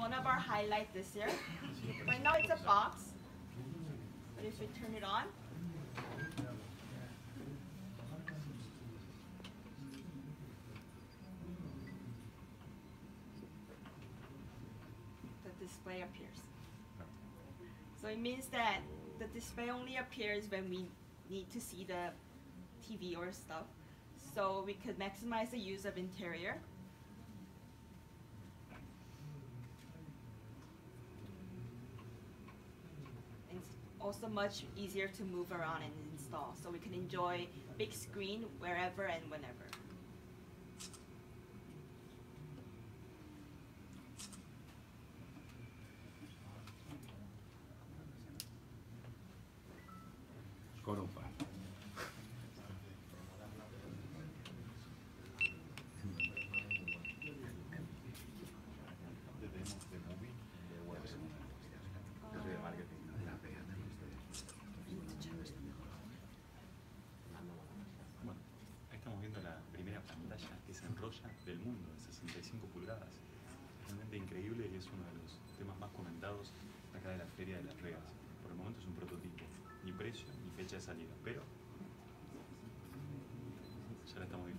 one of our highlights this year. Right now it's a box, but if we turn it on, the display appears. So it means that the display only appears when we need to see the TV or stuff. So we could maximize the use of interior. It's also much easier to move around and install, so we can enjoy big screen wherever and whenever. Corupa. Bueno, ahí estamos viendo la primera pantalla que se enrolla del mundo, de 65 pulgadas. Realmente increíble y es uno de los temas más comentados acá de la Feria de Las Vegas. Por el momento es un prototipo, ni precio ni fecha de salida, pero ya la estamos viendo.